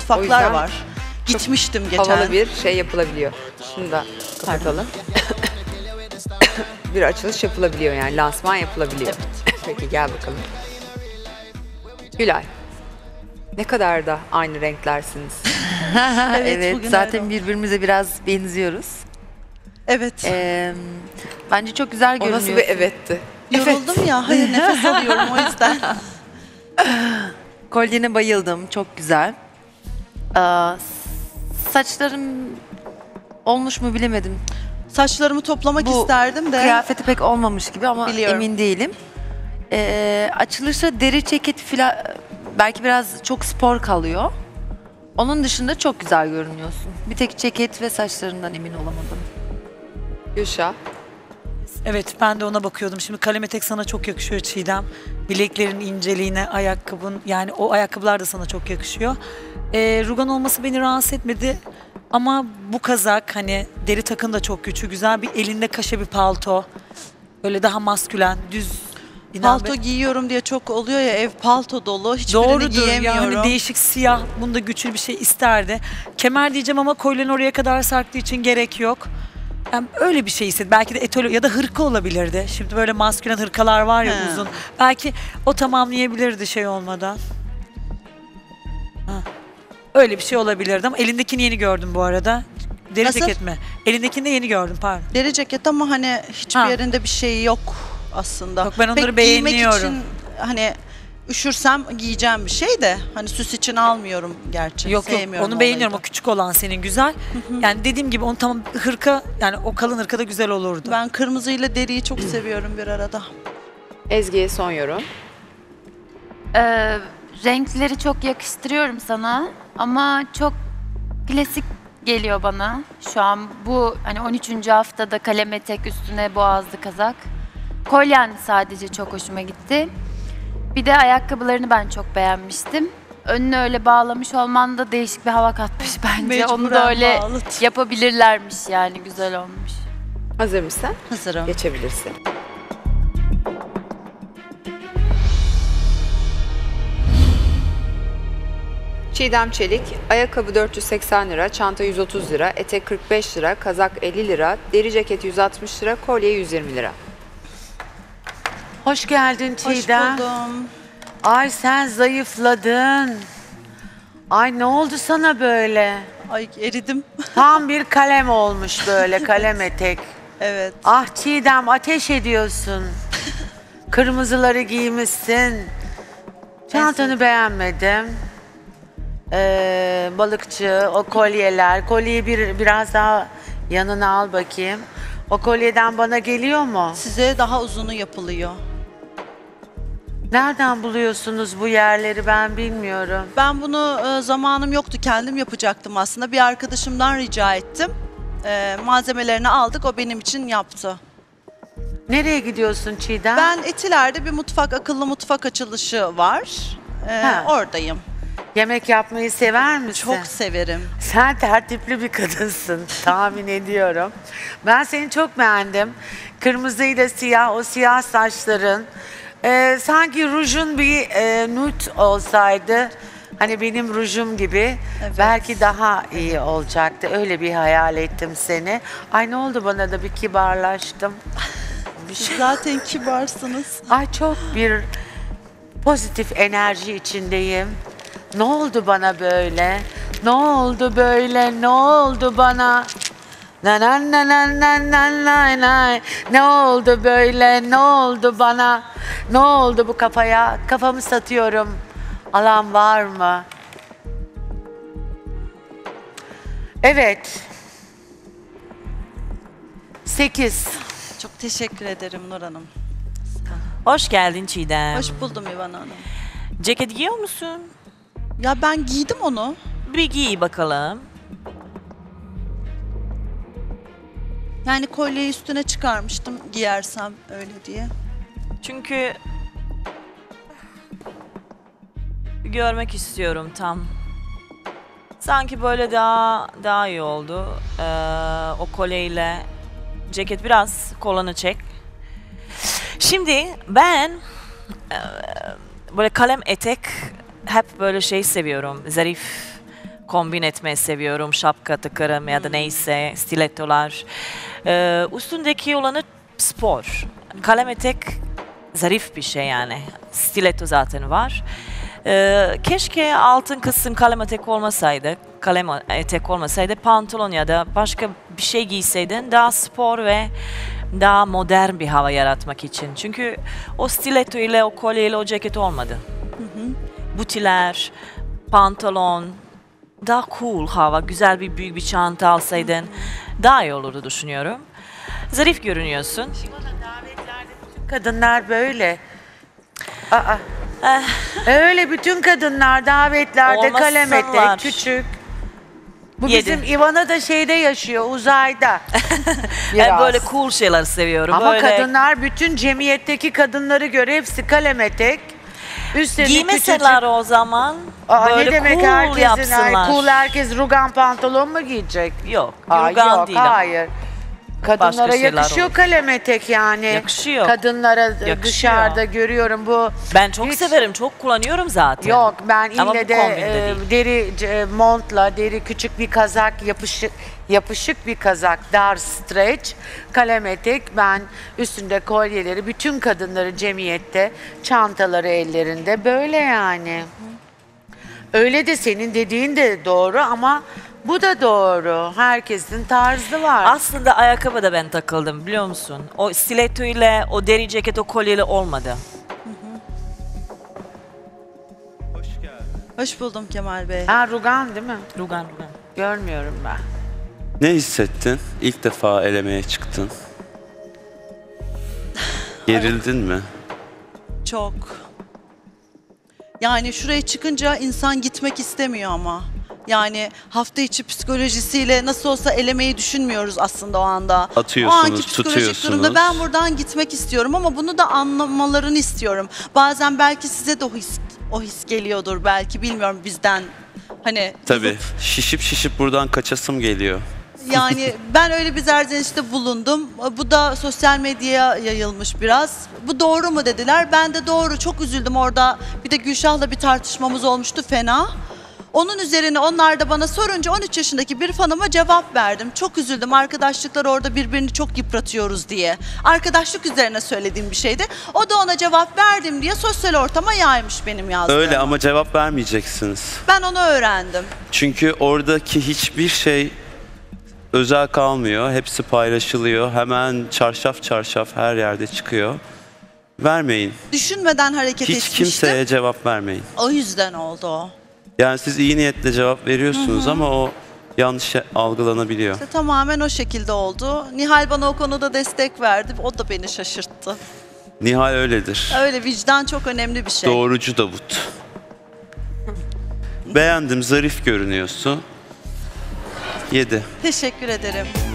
mutfaklar yüzden var. Gitmiştim geçen. Havalı bir şey yapılabiliyor. Şunu da kapatalım. Bir açılış yapılabiliyor yani. Lansman yapılabiliyor. Peki gel bakalım. Gülay. Ne kadar da aynı renklersiniz. Evet, bugün zaten öyle. birbirimize biraz benziyoruz. Evet. Bence çok güzel O görünüyorsun. nasıl bir evetti? Yoruldum ya. Hayır, nefes alıyorum o yüzden. Kolyene bayıldım, çok güzel. Saçlarım olmuş mu bilemedim. Saçlarımı toplamak Bu isterdim de. Kıyafeti pek olmamış gibi ama Biliyorum. emin değilim. Açılışta deri ceket filan belki biraz çok spor kalıyor. Onun dışında çok güzel görünüyorsun. Bir tek ceket ve saçlarından emin olamadım. Gülşah. Evet, ben de ona bakıyordum. Şimdi kalem etek sana çok yakışıyor Çiğdem. Bileklerin inceliğine, ayakkabın, yani o ayakkabılar da sana çok yakışıyor. Rugan olması beni rahatsız etmedi. Ama bu kazak, hani deri takın da çok güzel bir elinde kaşe bir palto. Böyle daha maskülen, düz. Palto giyiyorum diye çok oluyor ya, ev palto dolu. Hiçbirini Doğrudur giyemiyorum. yani, değişik siyah, bunda güçlü bir şey isterdi. Kemer diyeceğim ama kolyen oraya kadar sarktığı için gerek yok. Yani öyle bir şey istedi. Belki de etol ya da hırka olabilirdi. Şimdi böyle maskülen hırkalar var ya He. uzun. Belki o tamamlayabilirdi şey olmadan. Ha. Öyle bir şey olabilirdi ama elindekini yeni gördüm bu arada. Deri Nasıl? ceket mi? Elindekini de yeni gördüm, pardon. Deri ceket ama hani hiçbir Ha. yerinde bir şey yok aslında. Yok, ben onları Pek giymek beğeniyorum. için hani üşürsem giyeceğim bir şey de hani süs için almıyorum gerçi. Yok yok, Sevmiyorum onu beğeniyorum. olayı O küçük olan senin güzel. Yani dediğim gibi onu tamam, hırka, yani o kalın hırka da güzel olurdu. da. Ben kırmızıyla deriyi çok seviyorum bir arada. Ezgi'ye son yorum. Renkleri çok yakıştırıyorum sana ama çok klasik geliyor bana. Şu an bu hani 13. haftada kalem etek üstüne boğazlı kazak. Kolyen sadece çok hoşuma gitti. Bir de ayakkabılarını ben çok beğenmiştim. Önünü öyle bağlamış olman da değişik bir hava katmış bence. Onu da Mecburen öyle bağladım. yapabilirlermiş, yani güzel olmuş. Hazır mısın? Hazırım. Geçebilirsin. Çiğdem Çelik, ayakkabı 480 lira, çanta 130 lira, etek 45 lira, kazak 50 lira, deri ceket 160 lira, kolye 120 lira. Hoş geldin Hoş Çiğdem. buldum. Ay sen zayıfladın. Ay ne oldu sana böyle? Ay eridim. Tam bir kalem olmuş böyle, kalem etek. Evet. Ah Çiğdem, ateş ediyorsun. Kırmızıları giymişsin. Çantanı beğenmedim. Balıkçı, o kolyeler. Kolyeyi biraz daha yanına al bakayım. O kolyeden bana geliyor mu? Size daha uzunu yapılıyor. Nereden buluyorsunuz bu yerleri, ben bilmiyorum. Ben bunu zamanım yoktu, kendim yapacaktım aslında. Bir arkadaşımdan rica ettim. Malzemelerini aldık, o benim için yaptı. Nereye gidiyorsun Çiğdem? Ben Etiler'de bir akıllı mutfak açılışı var. Ha. Oradayım. Yemek yapmayı sever misin? Çok severim. Sen tertipli bir kadınsın, tahmin ediyorum. Ben seni çok beğendim. Kırmızıyla siyah, o siyah saçların. Sanki rujun bir nude olsaydı, hani benim rujum gibi, Evet. belki daha iyi olacaktı. Öyle bir hayal ettim seni. Ay ne oldu, bana da bir kibarlaştım. Siz zaten kibarsınız. Ay çok bir pozitif enerji içindeyim. Ne oldu bana böyle? Ne oldu böyle? Ne oldu bana? Na na na na na na na na. Ne oldu böyle? Ne oldu bana? Ne oldu bu kafaya? Kafamı satıyorum. Alan var mı? Evet. 8. Çok teşekkür ederim Nur Hanım. Hoş geldin Çiğdem. Hoş buldum İvan Hanım. Ceket giyiyor musun? Ya ben giydim onu. Bir giy bakalım. Yani kolyeyi üstüne çıkarmıştım giyersem öyle diye. Çünkü görmek istiyorum tam. Sanki böyle daha iyi oldu. O kolyeyle ceket biraz kolunu çek. Şimdi ben böyle kalem etek hep böyle şey seviyorum. Zarif, kombin etmeyi seviyorum. Şapka takarım ya da neyse, stilettolar. Üstündeki olanı spor. Kalem etek zarif bir şey yani. Stiletto zaten var. Keşke altın kısım kalem etek olmasaydı. Kalem etek olmasaydı pantolon ya da başka bir şey giyseydin daha spor ve daha modern bir hava yaratmak için. Çünkü o stiletto ile, o kolye ile o ceket olmadı. Butiler, pantolon, daha cool hava, güzel bir büyük bir çanta alsaydın daha iyi olurdu düşünüyorum. Zarif görünüyorsun. Davetlerde bütün kadınlar böyle. Öyle bütün kadınlar davetlerde kalem Olmasınlar. etek, küçük. Bu Yedi. bizim Ivana da şeyde yaşıyor, uzayda. Ben böyle cool şeyler seviyorum. Ama böyle kadınlar bütün cemiyetteki kadınları göre hepsi kalem etek. Üstüne giymeseler o zaman. Böyle ne demek cool herkesin, yapsınlar. cool herkes rugan pantolon mu giyecek? Yok, Aa, yorgan yok, değil ama. hayır. Kadınlara Başka şeyler yakışıyor olur. kalem etek yani. Yakışıyor. Kadınlara Yakışıyor. dışarıda görüyorum bu. Ben çok hiç- severim, çok kullanıyorum zaten. Yok ben Ama ille bu de kombinde değil. deri montla, deri küçük bir kazak, yapışık bir kazak, dar stretch, kalem etek. Ben üstünde kolyeleri, bütün kadınları cemiyette, çantaları ellerinde böyle yani. Öyle de senin dediğin de doğru ama bu da doğru. Herkesin tarzı var. Aslında ayakkabı da ben takıldım biliyor musun? O stiletto ile, o deri ceket, o kolyeli olmadı. Hoş buldum Kemal Bey. Ha rugan değil mi? Rugan. Görmüyorum ben. Ne hissettin? İlk defa elemeye çıktın. Gerildin mi? Çok. Yani şuraya çıkınca insan gitmek istemiyor ama. Yani hafta içi psikolojisiyle nasıl olsa elemeyi düşünmüyoruz aslında o anda. Atıyorsunuz, o anki psikolojik tutuyorsunuz. durumda ben buradan gitmek istiyorum ama bunu da anlamalarını istiyorum. Bazen belki size de o his geliyordur belki bilmiyorum bizden. Hani Tabii. Şişip buradan kaçasım geliyor. yani ben öyle bir serzenişte bulundum. Bu da sosyal medyaya yayılmış biraz. Bu doğru mu dediler. Ben de doğru. Çok üzüldüm orada. Bir de Gülşah'la bir tartışmamız olmuştu fena. Onun üzerine onlar da bana sorunca 13 yaşındaki bir fanıma cevap verdim. Çok üzüldüm. Arkadaşlıklar orada birbirini çok yıpratıyoruz diye. Arkadaşlık üzerine söylediğim bir şeydi. O da ona cevap verdim diye sosyal ortama yaymış benim yazdığımı. Öyle ama cevap vermeyeceksiniz. Ben onu öğrendim. Çünkü oradaki hiçbir şey özel kalmıyor. Hepsi paylaşılıyor. Hemen çarşaf her yerde çıkıyor. Vermeyin. Düşünmeden hareket Hiç etmiştim. kimseye cevap vermeyin. O yüzden oldu o. Yani siz iyi niyetle cevap veriyorsunuz ama o yanlış algılanabiliyor. İşte tamamen o şekilde oldu. Nihal bana o konuda destek verdi. O da beni şaşırttı. Nihal öyledir. Öyle vicdan çok önemli bir şey. Doğrucu Davut. Beğendim, zarif görünüyorsun. 7. Teşekkür ederim.